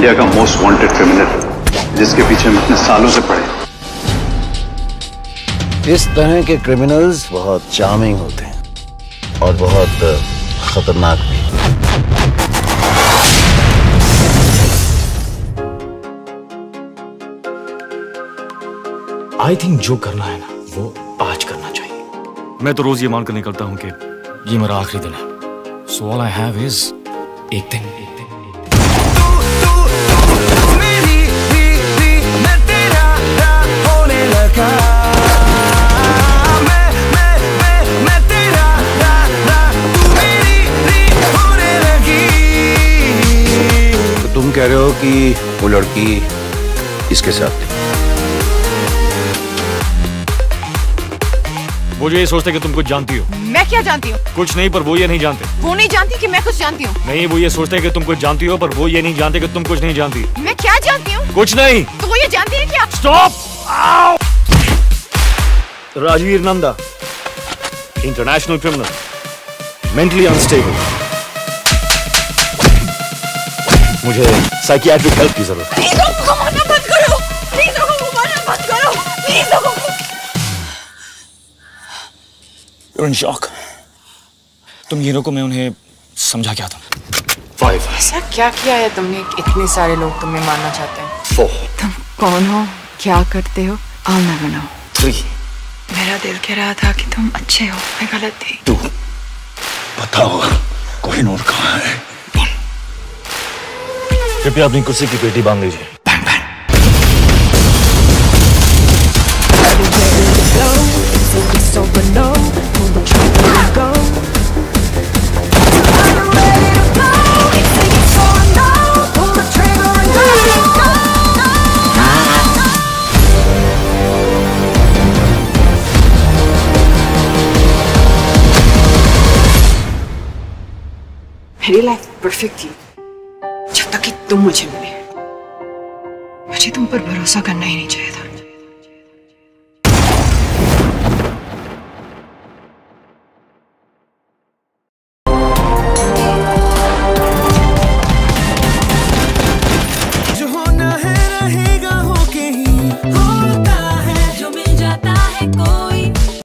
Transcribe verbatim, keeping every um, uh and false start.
India का most wanted criminal, जिसके पीछे हम इतने सालों से पड़े। इस तरह के क्रिमिनल्स बहुत चार्मिंग होते हैं और बहुत खतरनाक भी। आई थिंक जो करना है ना वो आज करना चाहिए। मैं तो रोज ये मानकर निकलता हूँ कि ये मेरा आखिरी दिन है। So all I have is एक दिन। एक दिन तो तुम कह रहे हो कि वो लड़की इसके साथ थी? वो जो ये सोचते कि तुम कुछ जानती हो। मैं क्या जानती हूँ? कुछ नहीं, पर वो ये नहीं जानते। वो नहीं जानती कि मैं कुछ जानती हूँ। नहीं, वो ये सोचते हैं कि तुम कुछ जानती हो, पर वो ये नहीं जानते कि तुम कुछ नहीं जानती। मैं क्या जानती हूँ? कुछ नहीं। तो वो ये जानती है क्या? Stop! Rajveer Nanda, international criminal, mentally unstable. मुझे साइकियाट्रिक हेल्प की जरूरत है। प्लीज उसको मारना बंद करो। प्लीज उसको मारना बंद करो। प्लीज उसको। You're in shock. तुम हीरो को मैं उन्हें समझा क्या था? Five. ऐसा क्या किया है तुमने कि इतने सारे लोग तुम्हें मारना चाहते हैं? Four. तुम कौन हो? क्या करते हो? I'll never know. Three. मेरा दिल कह रहा था कि तुम अच्छे हो, मैं गलत थी। Two. बताओ कोहिनूर कहाँ है? कृपया अपनी कुर्सी की पेटी बांध लीजिए। मेरी लाइफ परफेक्ट थी जब तक कि तुम मुझे मिले। मुझे तुम पर भरोसा करना ही नहीं चाहिए था।